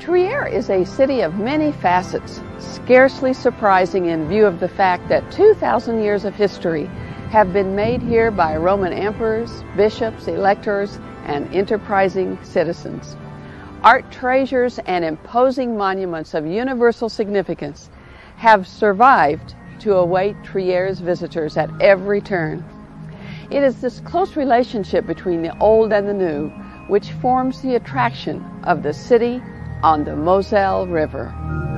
Trier is a city of many facets, scarcely surprising in view of the fact that 2,000 years of history have been made here by Roman emperors, bishops, electors, and enterprising citizens. Art treasures and imposing monuments of universal significance have survived to await Trier's visitors at every turn. It is this close relationship between the old and the new which forms the attraction of the city on the Moselle River.